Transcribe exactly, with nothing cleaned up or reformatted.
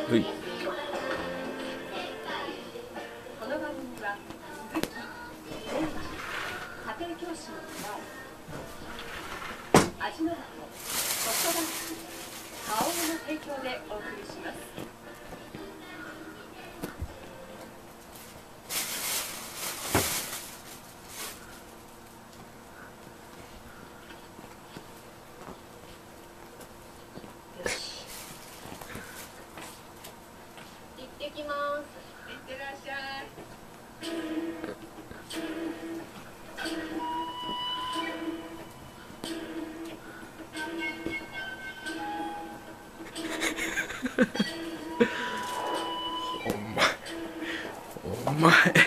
うい。 この番組は武器、電池、家庭教師の出会い、味の素、ソフトバンク、花王の提供でお送りします。行ってきます。行ってらっしゃい。 お前お前